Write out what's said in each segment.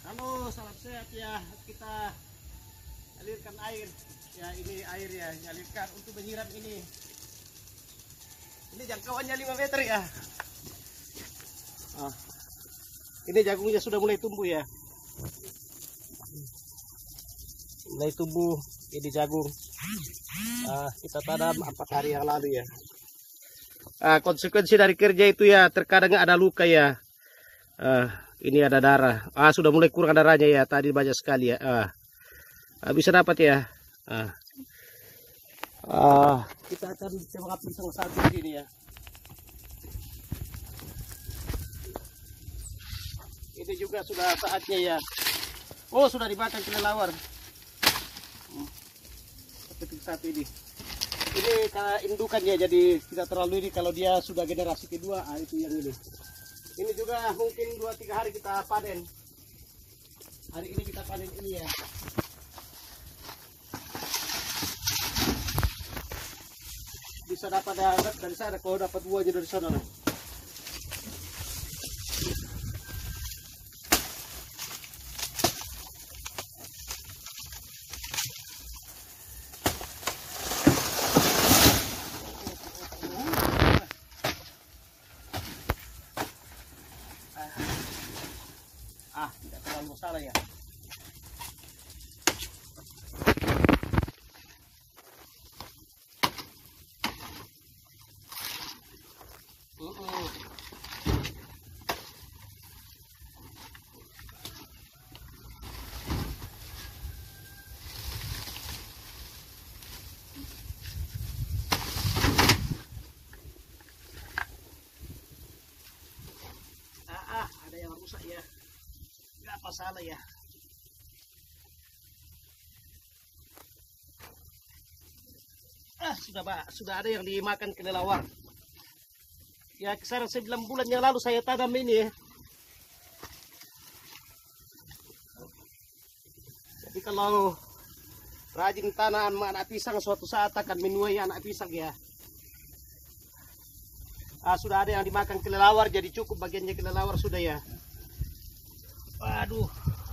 Halo, salam sehat ya. Kita alirkan air. Ya, ini air ya, alirkan untuk menyiram ini. Ini jangkauannya 5 meter ya. Ini jagungnya sudah mulai tumbuh ya. Mulai tumbuh ini jagung. Kita tanam 4 hari yang lalu ya. Konsekuensi dari kerja itu ya, terkadang ada luka ya. Ini ada darah. Sudah mulai kurang darahnya ya. Tadi banyak sekali ya. Bisa dapat ya. Kita akan coba pisang satu di sini ya. Ini juga sudah saatnya ya. Sudah dimakan kelelawar. Petik satu ini. Ini indukannya, jadi tidak terlalu ini. Kalau dia sudah generasi kedua, itu yang ini. Ini juga mungkin 2-3 hari kita panen. Hari ini kita panen ini ya. Bisa dapat dari sana, kalau dapat buahnya dari sana. Tidak terlalu masalah ya. Ada yang rusak ya. Nggak masalah ya. Sudah ada yang dimakan kelelawar. Ya, kisaran 9 bulan yang lalu saya tanam ini ya. Jadi kalau rajin tanam anak pisang, suatu saat akan menuai anak pisang ya. Sudah ada yang dimakan kelelawar, jadi cukup bagiannya kelelawar sudah ya. Waduh.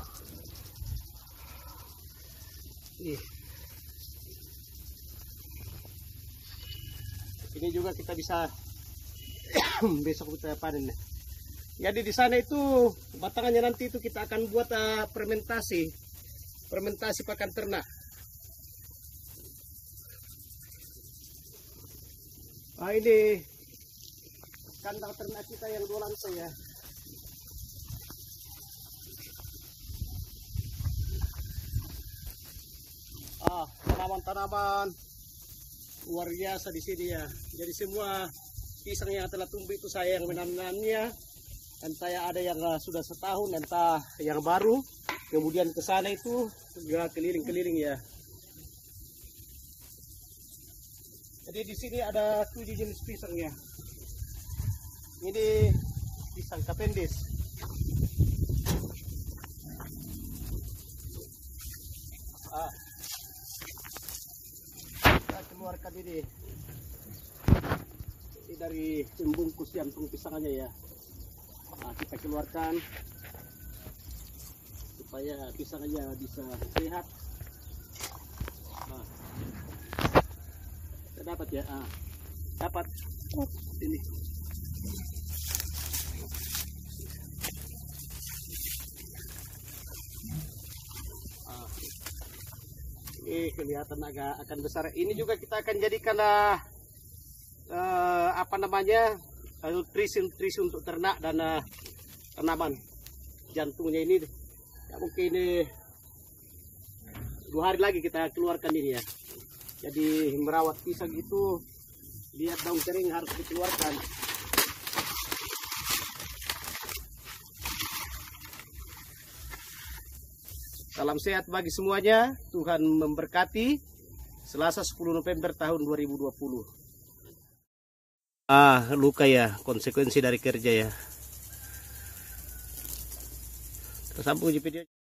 Ini juga kita bisa besok kita panen. Jadi di sana itu batangannya nanti itu kita akan buat fermentasi pakan ternak. Ini kandang ternak kita yang 2 lantai ya. Tanaman-tanaman luar biasa di sini ya. Jadi semua pisang yang telah tumbuh itu saya yang menanamnya, dan saya ada yang sudah setahun, dan yang baru. Kemudian ke sana itu juga keliling-keliling ya. Jadi di sini ada 7 jenis pisang ya. Ini pisang Cavendish. Kita keluarkan ini dari pembungkus jantung pisangnya ya. Kita keluarkan supaya pisangnya bisa sehat. Kita dapat ya. Dapat ini. Ini kelihatan akan besar. Ini juga kita akan jadikan nutrisi untuk ternak dan tanaman. Jantungnya ini ya, mungkin ini 2 hari lagi kita keluarkan ini ya. Jadi merawat pisang itu, lihat daun kering harus dikeluarkan. Salam sehat bagi semuanya. Tuhan memberkati. Selasa 10 November tahun 2020. Luka ya, konsekuensi dari kerja ya. Tersambung di video.